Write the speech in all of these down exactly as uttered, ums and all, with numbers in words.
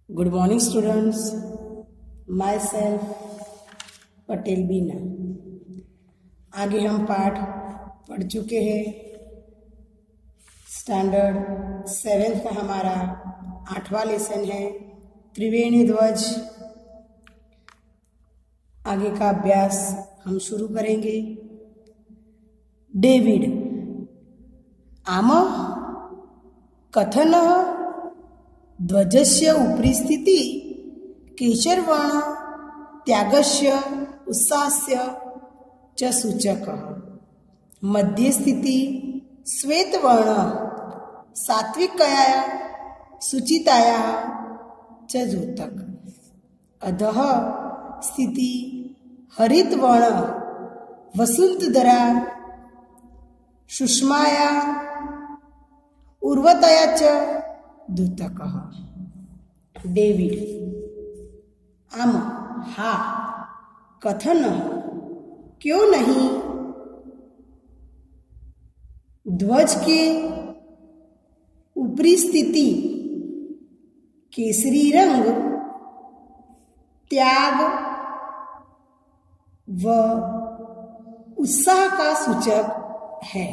Good morning students, myself Patel Bina. आगे हम पाठ पढ़ चुके हैं। स्टैंडर्ड सेवेंथ का हमारा आठवां लेसन है त्रिवेणी ध्वज। आगे का अभ्यास हम शुरू करेंगे। डेविड आम कथन ध्वजस्य उपरि स्थिति केशरवर्ण त्यागस्य उत्साहस्य च सूचकः। मध्ये स्थिति श्वेतवर्ण सात्विकया शुचिताया च द्योतक। अधः स्थिति हरितवर्ण वसुंधरा सुषमाया उर्वरतया च द्योतकः। डेविड आम हा कथन क्यों नहीं ध्वज के ऊपरी स्थिति केसरी रंग त्याग व उत्साह का सूचक है।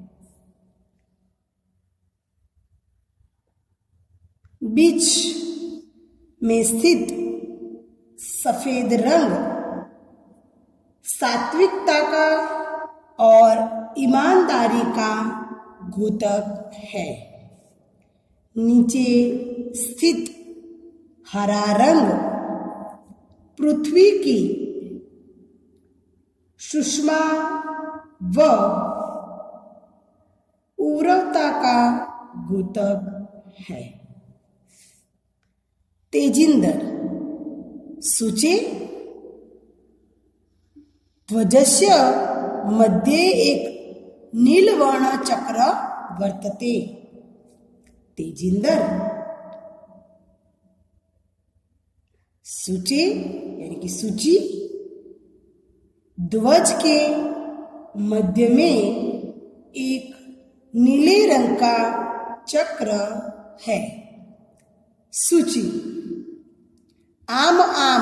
बीच में स्थित सफेद रंग सात्विकता का और ईमानदारी का द्योतक है। नीचे स्थित हरा रंग पृथ्वी की सुषमा व उर्वरता का द्योतक है। तेजिंदर सूचे ध्वजस्य मध्ये एक नीलवर्ण चक्र वर्तते। तेजिंदर सूचे यानी कि सूची ध्वज के मध्य में एक नीले रंग का चक्र है। सूची आम आम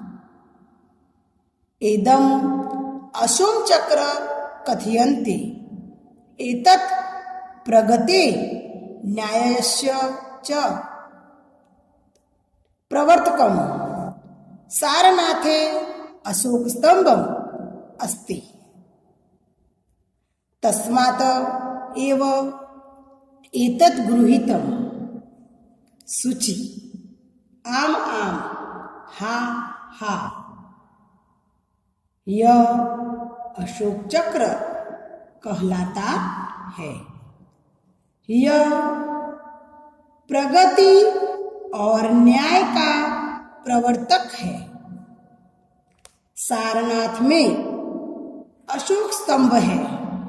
एदम अशोक चक्र कथयन्ते एतत् प्रगते न्यायस्य च प्रवर्तकम्। सारनाथे अशोक स्तंभम् अस्ति तस्मात् एव एतत् गृहीतम्। सूची आम आम हा हा यह अशोक चक्र कहलाता है। यह प्रगति और न्याय का प्रवर्तक है। सारनाथ में अशोक स्तंभ है।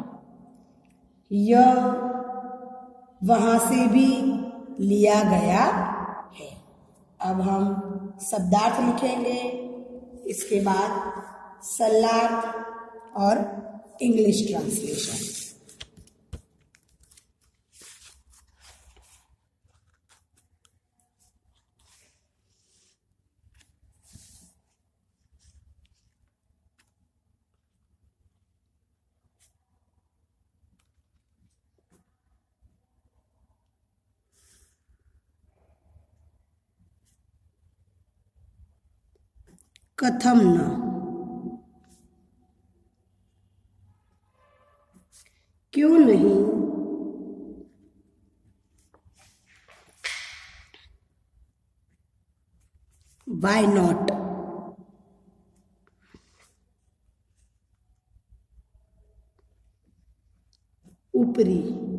यह वहां से भी लिया गया है। अब हम शब्दार्थ लिखेंगे, इसके बाद सलार्थ और इंग्लिश ट्रांसलेशन। कथम न क्यों नहीं वाई नॉट ऊपरी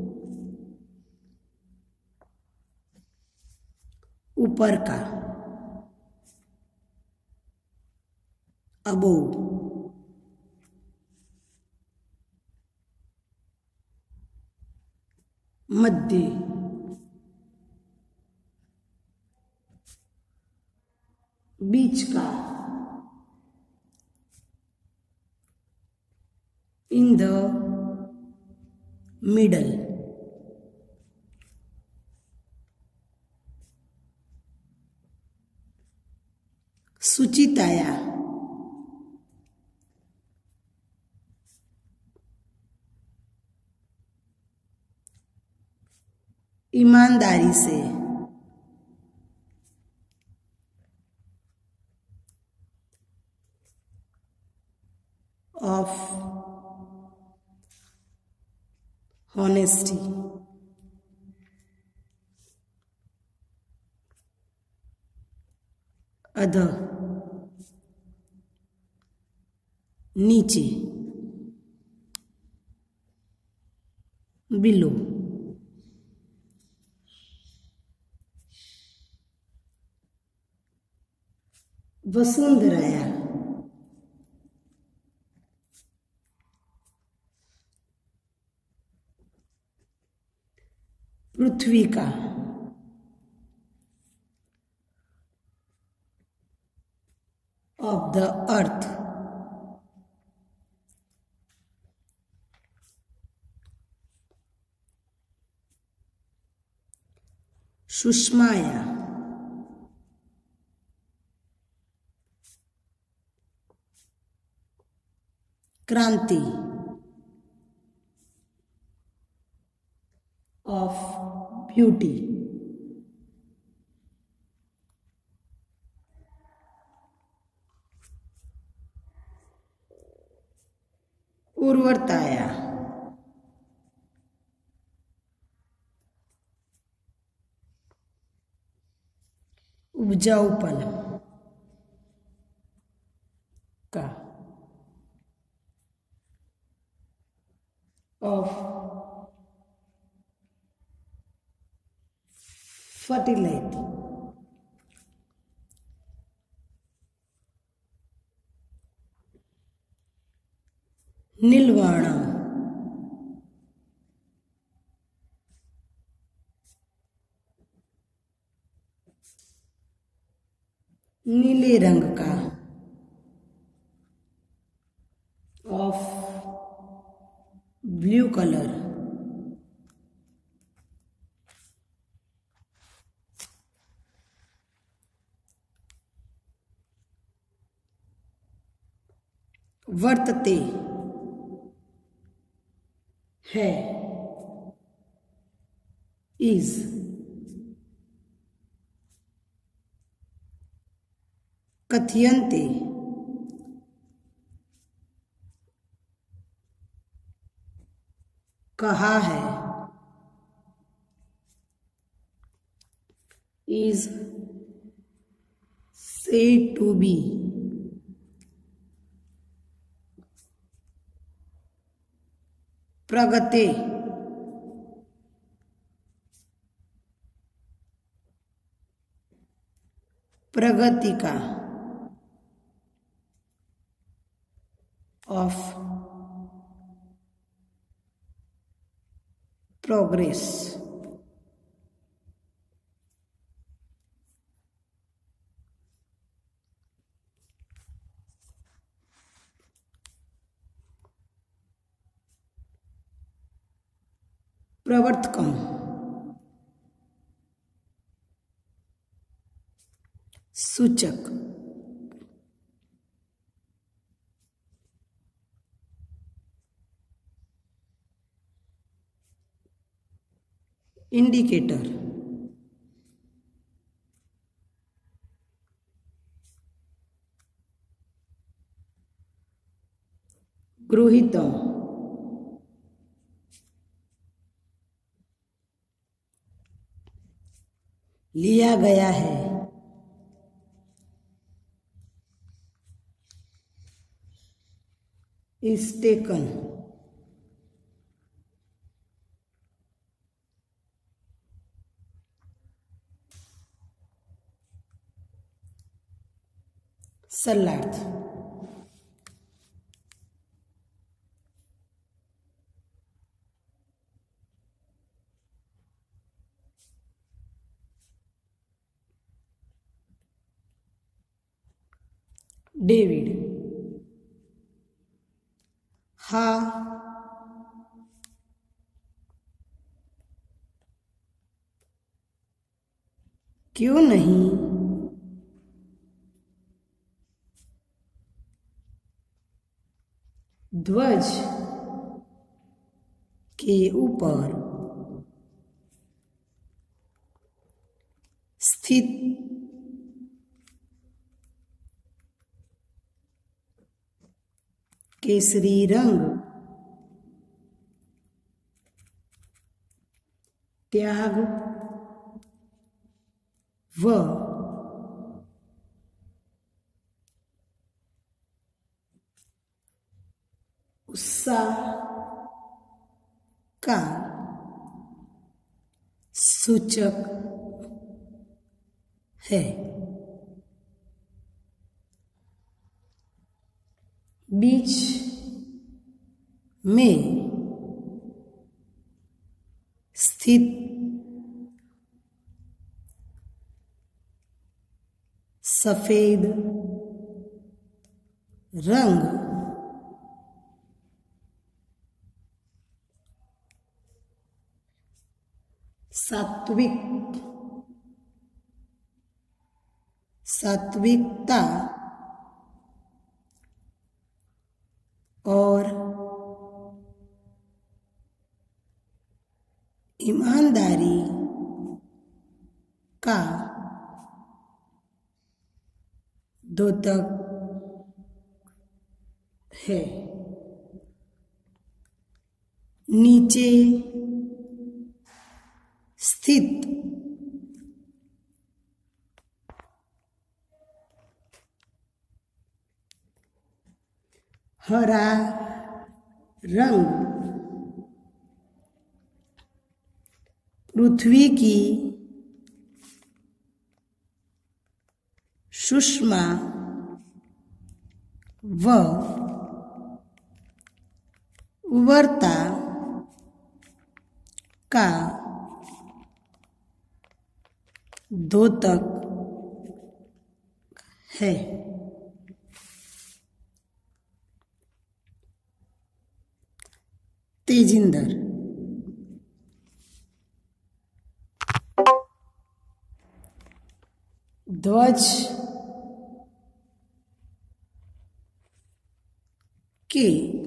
ऊपर का अबो मध्य बीच का इन द मिडल। सुचिताया, ईमानदारी से, ऑफ honesty, अधर, नीचे, बिलो, वसुंधराया, पृथ्वी का, ऑफ द अर्थ, सुषमाया, क्रांति, ऑफ ब्यूटी, उर्वरताया, उपजाऊपन का, ऑफ फर्टिलिटी, नीलवर्णम, नीले रंग का, ऑफ ब्लू कलर, वर्तते है, इज, कथयन्ते कहा है, इज said to be, प्रगते, प्रगति का, ऑफ प्रोग्रेस, प्रवर्तकम, सूचक, इंडिकेटर, गृहीतम, लिया गया है, is taken, सरलार्थ, डेविड, हा, क्यों नहीं, ध्वज के ऊपर स्थित केसरी रंग त्याग व उत्साह का सूचक है। बीच में स्थित सफेद रंग सात्विक सात्विकता और ईमानदारी का द्योतक है। नीचे स्थित हरा रंग पृथ्वी की सुषमा व उर्वरता का द्योतक है। तेजिंदर ध्वज के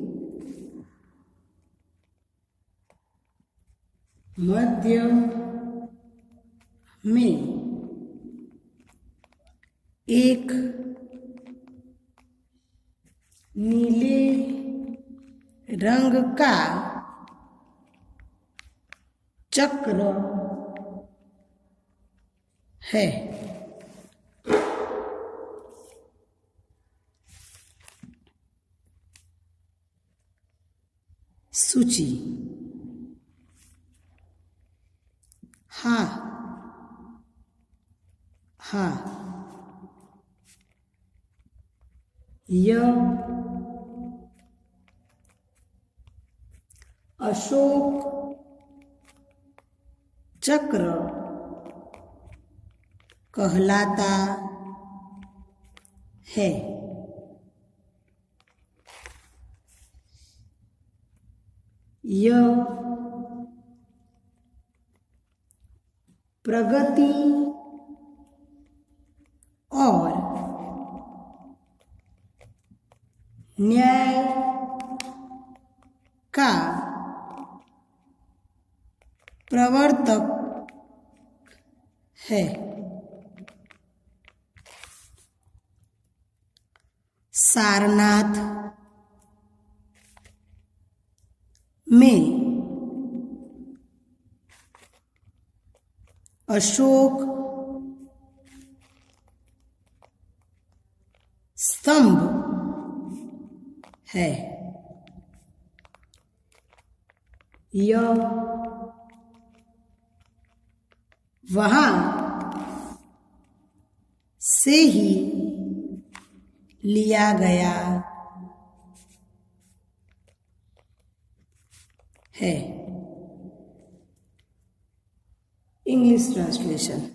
मध्य में एक नीले रंग का चक्र है। सूची हाँ हाँ यह अशोक चक्र कहलाता है। यह प्रगति और न्याय का प्रवर्तक है। सारनाथ में अशोक स्तंभ है। यह वहाँ से ही लिया गया है। English translation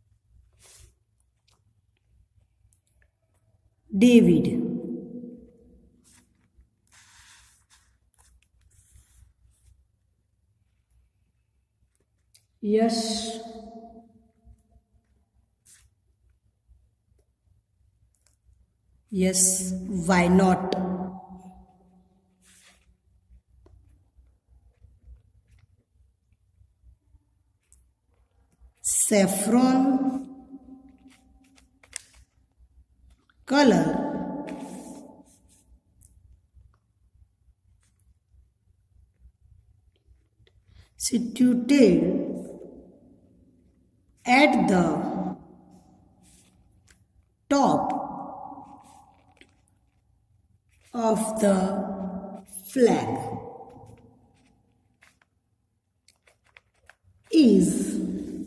David Yes. Yes, why not? Saffron color situated at the top of the flag is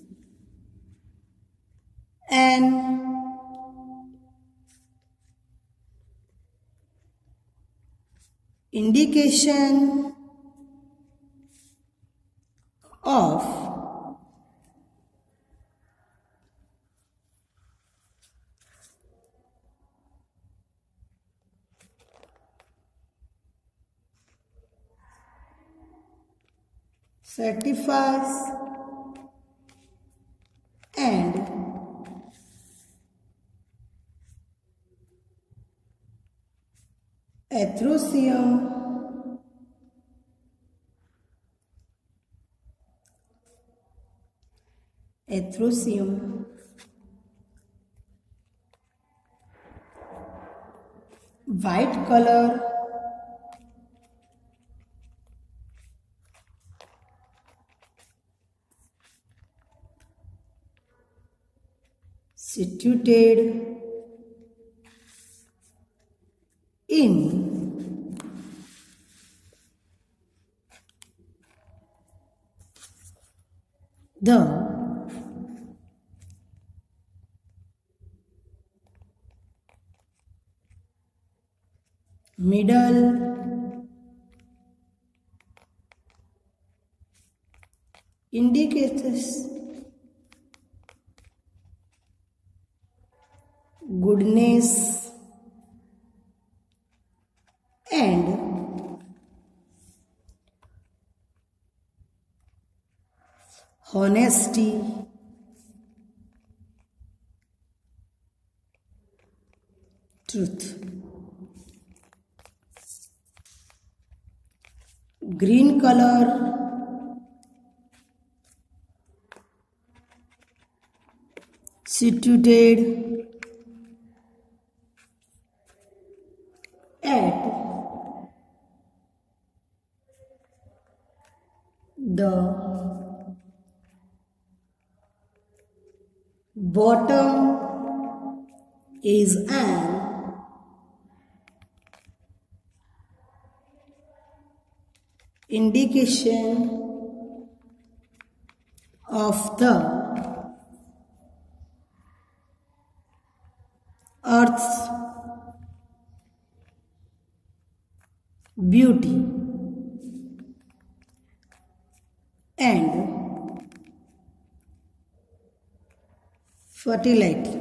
an indication of certifies and Atheroseum Atheroseum white color situated in the middle indicates goodness and honesty, truth. Green color situated at the bottom is an indication of the earth's beauty and fertility.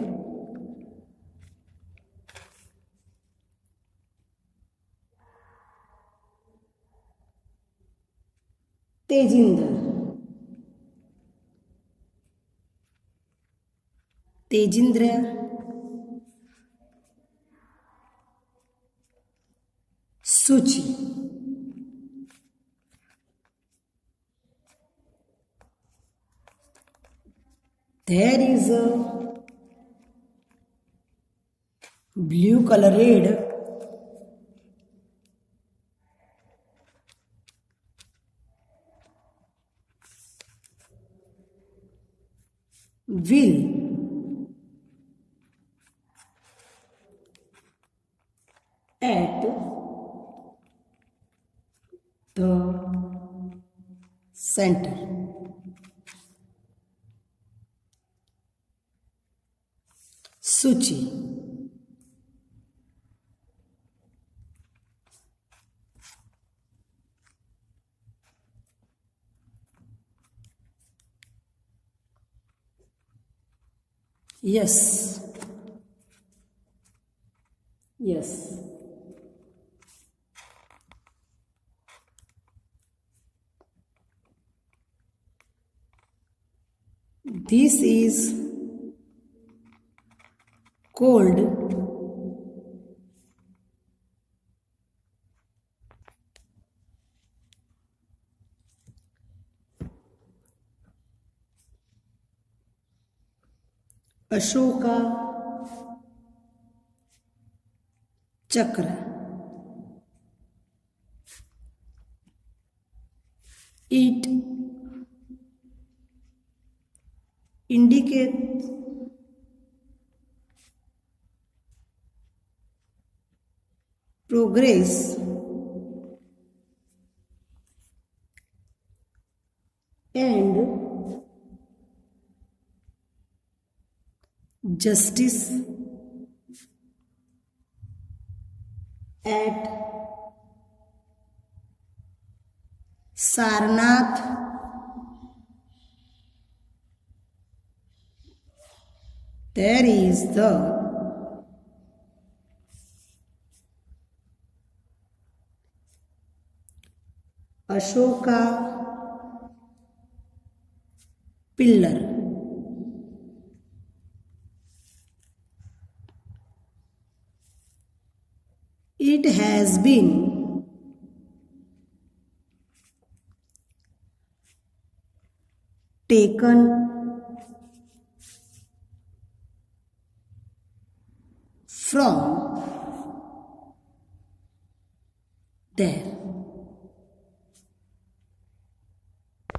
Tejinder Tejindra Suchi there is a blue colored wheel at the center. Suchi. Yes. Yes. This is called Ashoka Chakra. It indicates progress and justice at Sarnath there is the Ashoka pillar. It has been taken from there.